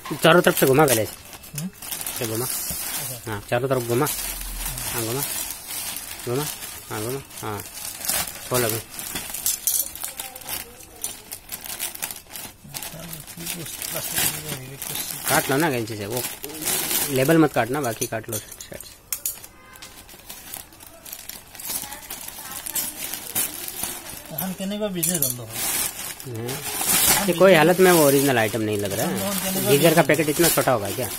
चारों तरफ से घुमा पहले से घुमा। हाँ चारों तरफ घुमा। हाँ घुमा घुमा। हाँ घुमा। हाँ खोल अभी। काट लो ना कैंची से, वो लेबल मत काटना, बाकी काट लो साइड से। ये कोई हालत में वो ओरिजिनल आइटम नहीं लग रहा है। गीजर का पैकेट इतना छोटा होगा क्या?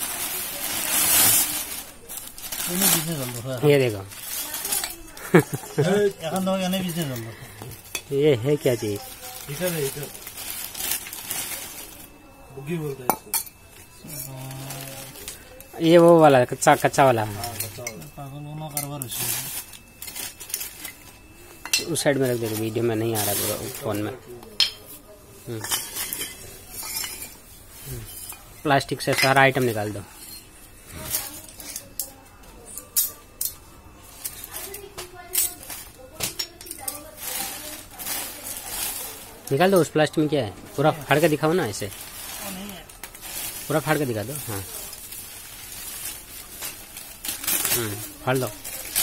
ये देखो ये है क्या चीज? ये वो वाला कच्चा वाला है। उस साइड में रख दे, वीडियो में नहीं आ रहा पूरा फोन में। प्लास्टिक से सारा आइटम निकाल दो। निकाल दो। उस प्लास्टिक में क्या है? पूरा फाड़ के दिखाओ ना ऐसे, पूरा फाड़ के दिखा दो। हाँ फाड़ दो।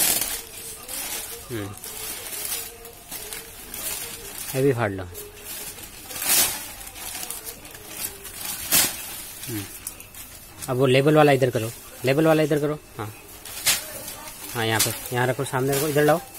ये भी फाड़ लो। अब वो लेबल वाला इधर करो, लेबल वाला इधर करो। हाँ हाँ यहाँ पे, यहाँ रखो, सामने रखो, इधर लाओ।